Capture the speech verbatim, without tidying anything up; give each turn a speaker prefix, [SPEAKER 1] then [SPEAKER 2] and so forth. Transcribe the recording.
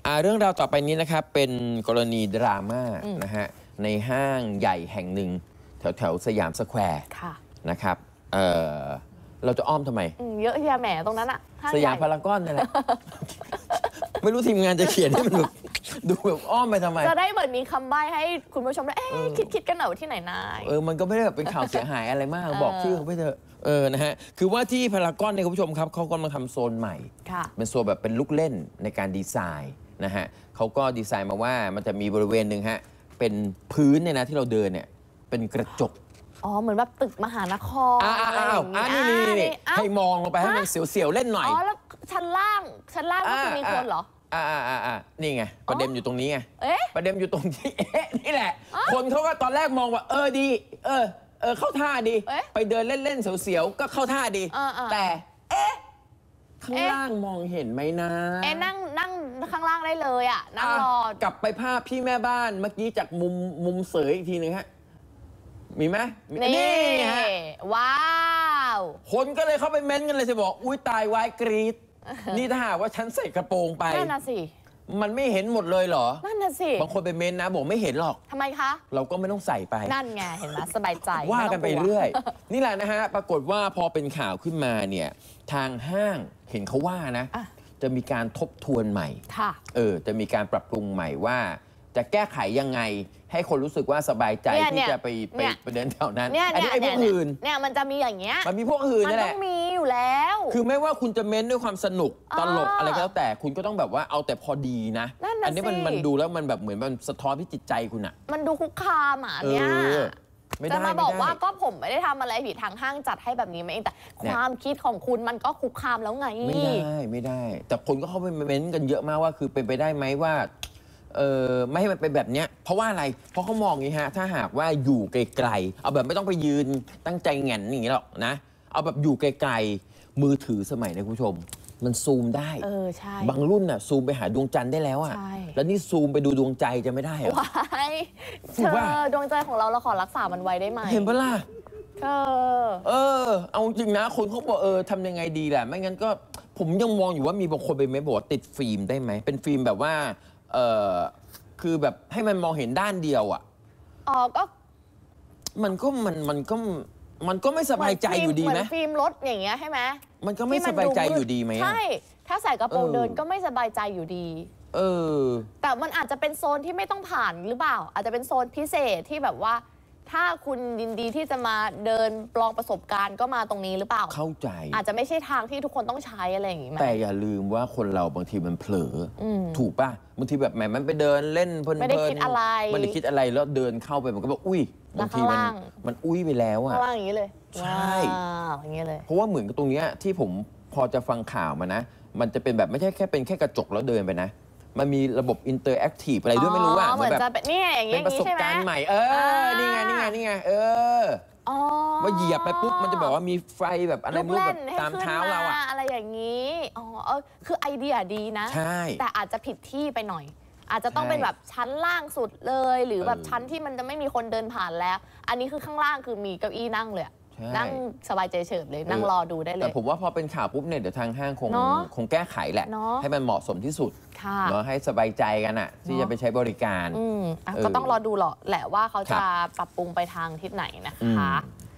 [SPEAKER 1] เรื่องราวต่อไปนี้นะครับเป็นกรณีดราม่านะฮะในห้างใหญ่แห่งหนึ่งแถวแถวสยามสแควร์นะครับ เออเราจะอ้อมทำไม
[SPEAKER 2] เยอะแยะแหมตรงนั้นอะ
[SPEAKER 1] สยามพารากอนนั่นแหละ ไม่รู้ทีมงานจะเขียนให้มันแบบดูแบบอ้อมไปทำไม
[SPEAKER 2] จะได้เหมือนมีคำใบ้ให้คุณผู้ชมได้คิดคิดกันหน่อยที่ไหนนาย
[SPEAKER 1] เออมันก็ไม่ได้แบบเป็นข่าวเสียหายอะไรมากบอกชื่อเขาไปเถอะเออนะฮะคือว่าที่พารากอนเนี่ยคุณผู้ชมครับเขากำลังทำโซนใหม่เป็นโซนแบบเป็นลูกเล่นในการดีไซน์นะฮะเขาก็ดีไซน์มาว่ามันจะมีบริเวณหนึ่งฮะเป็นพื้นเนี่ยนะที่เราเดินเนี่ยเป็นกระจก
[SPEAKER 2] อ๋อเหมือนแบบตึกมหานคร
[SPEAKER 1] อะไรอย่างนี้นี่นี่ให้มองลงไปให้มันเสียวๆเล่นหน่อย
[SPEAKER 2] อ๋อแล้วชั้นล่างชั้นล่างก็คือมีคนเหรอ
[SPEAKER 1] อ่าอ่าอ่านี่ไงประเด็นอยู่ตรงนี้ไงประเด็นอยู่ตรงที่เอ๊ะนี่แหละคนเขาก็ตอนแรกมองว่าเออดีเออเออเข้าท่าดีไปเดินเล่นๆเสียวๆก็เข้าท่าดีแต่เอ๊ะข้างล่างมองเห็นไหมนะ
[SPEAKER 2] เอ๊ะนั่งนั่งข้างล่างได้เลยอ่ะนั่งรอก
[SPEAKER 1] ลับไปภาพพี่แม่บ้านเมื่อกี้จากมุมมุมเสยอีกทีนึงฮะมีไหม
[SPEAKER 2] นี่ฮะว้าว
[SPEAKER 1] คนก็เลยเข้าไปเม้นกันเลยจะบอกอุ้ยตายวายกรีดนี่ถ้าหากว่าฉันใส่กระโปรงไป
[SPEAKER 2] นั่นน่ะสิ
[SPEAKER 1] มันไม่เห็นหมดเลยเหรอ
[SPEAKER 2] นั่นน่ะสิ
[SPEAKER 1] บางคนไปเม้นนะบอกไม่เห็นหรอก
[SPEAKER 2] ทำไมคะ
[SPEAKER 1] เราก็ไม่ต้องใส่ไป
[SPEAKER 2] นั่นไงเห็นไหมสบายใจ
[SPEAKER 1] ว่ากันไปเรื่อยนี่แหละนะฮะปรากฏว่าพอเป็นข่าวขึ้นมาเนี่ยทางห้างเห็นเขาว่านะจะมีการทบทวนใหม่เออจะมีการปรับปรุงใหม่ว่าจะแก้ไขยังไงให้คนรู้สึกว่าสบายใจที่จะไปไปไปเดินแถวนั้น
[SPEAKER 2] อัน
[SPEAKER 1] นี้ไอ้พวกอื่น
[SPEAKER 2] เนี่ยมันจะมีอย่างเงี้ย
[SPEAKER 1] มันมีพวกอื่นนี่แหละ
[SPEAKER 2] มันต้องมีอยู่แล้ว
[SPEAKER 1] คือไม่ว่าคุณจะเม้นด้วยความสนุกตลกอะไรก็แล้วแต่คุณก็ต้องแบบว่าเอาแต่พอดีนะอันนี้มันมันดูแล้วมันแบบเหมือนมันสะท้อนที่จิตใจคุณอะ
[SPEAKER 2] มันดูคุกคามอ่ะเนี่ยจะมาบอกว่าก็ผมไม่ได้ทำอะไรผิดทางห้างจัดให้แบบนี้มาเองแต่ความคิดของคุณมันก็คุกคามแล้วไง
[SPEAKER 1] ไม่ได้ไม่ได้แต่คนก็เข้าไปเม้นกันเยอะมากว่าคือเป็นไปได้ไหมว่าเออไม่ให้มันเป็นแบบเนี้ยเพราะว่าอะไรเพราะเขามองอย่างนี้ฮะถ้าหากว่าอยู่ไกลๆเอาแบบไม่ต้องไปยืนตั้งใจแหง่นอย่างนี้หรอกนะเอาแบบอยู่ไกลๆมือถือสมัยนี้คุณผู้ชมมันซูมได้
[SPEAKER 2] เออใช่
[SPEAKER 1] บางรุ่นน่ะซูมไปหาดวงจันทร์ได้แล้วอ่ะแล้วนี่ซูมไปดูดวงใจจะไม่ได้เหรอ
[SPEAKER 2] ว้ายเธอดวงใจของเราเราขอรักษามันไว้ได้ไหม
[SPEAKER 1] เห็นปะล่ะ
[SPEAKER 2] เออ
[SPEAKER 1] เออเอาจริงนะคนเขาบอกเออทำยังไงดีแหละไม่งั้นก็ผมยังมองอยู่ว่ามีบางคนไปไม่บอกว่าติดฟิล์มได้ไหมเป็นฟิล์มแบบว่าเออคือแบบให้มันมองเห็นด้านเดียวอ่ะ
[SPEAKER 2] อ๋อก็
[SPEAKER 1] มันก็มันมันก็มันก็ไม่สบายใจอยู่ดีไหม
[SPEAKER 2] ฟิล์มรถอย่างเงี้ยใช่ไหม
[SPEAKER 1] มันก็ไม่สบายใจอยู่ดีไหม
[SPEAKER 2] ใช่ถ้าใส่กระโปรงเดินก็ไม่สบายใจอยู่ดี
[SPEAKER 1] เออ
[SPEAKER 2] แต่มันอาจจะเป็นโซนที่ไม่ต้องผ่านหรือเปล่าอาจจะเป็นโซนพิเศษที่แบบว่าถ้าคุณยินดีที่จะมาเดินลองประสบการณ์ก็มาตรงนี้หรือเปล่า
[SPEAKER 1] เข้าใจ
[SPEAKER 2] อาจจะไม่ใช่ทางที่ทุกคนต้องใช้อะไรอย่างงี้
[SPEAKER 1] แต่อย่าลืมว่าคนเราบางทีมันเผลอถูกป่ะบางทีแบบแหมมันไปเดินเล่นเพลิน
[SPEAKER 2] ไม่ได้คิดอะไร
[SPEAKER 1] ไม่ได้คิดอะไรแล้วเดินเข้าไปมันก็แบบอุ้ยบางทีมันมันอุ้ยไปแล้วอ่ะ
[SPEAKER 2] ข้างล่างอย่างนี้เลย
[SPEAKER 1] ใช่
[SPEAKER 2] อย่างนี้เลย
[SPEAKER 1] เพราะว่าเหมือนกับตรงนี้ที่ผมพอจะฟังข่าวมานะมันจะเป็นแบบไม่ใช่แค่เป็นแค่กระจกแล้วเดินไปนะมันมีระบบอินเตอร์แอคทีฟอะไรด้วยไม่รู้อ่ะ
[SPEAKER 2] เหมือนจะเป็นนี่อย่าง
[SPEAKER 1] นี้เป็นประสบการณ์ใหม่เออนี่ไงนี่ไงนี่ไงเออว่าเหยียบไปปุ๊บมันจะบอกว่ามีไฟแบบอะไรไม่รู้แบบตามเท้าเราอะ
[SPEAKER 2] อะไรอย่างนี้อ๋อคือไอเดียดีนะแต่อาจจะผิดที่ไปหน่อยอาจจะต้องเป็นแบบชั้นล่างสุดเลยหรือแบบชั้นที่มันจะไม่มีคนเดินผ่านแล้วอันนี้คือข้างล่างคือมีเก้าอี้นั่งเลยนั่งสบายใจเฉิบเลยนั่งรอดูได้เลย
[SPEAKER 1] แต่ผมว่าพอเป็นข่าวปุ๊บเนี่ยเดี๋ยวทางห้างคงคงแก้ไขแหละให้มันเหมาะสมที่สุดเนาะให้สบายใจกันอะที่จะไปใช้บริการ
[SPEAKER 2] ก็ต้องรอดูหรอแหละว่าเขาจะปรับปรุงไปทางทิศไหนนะคะ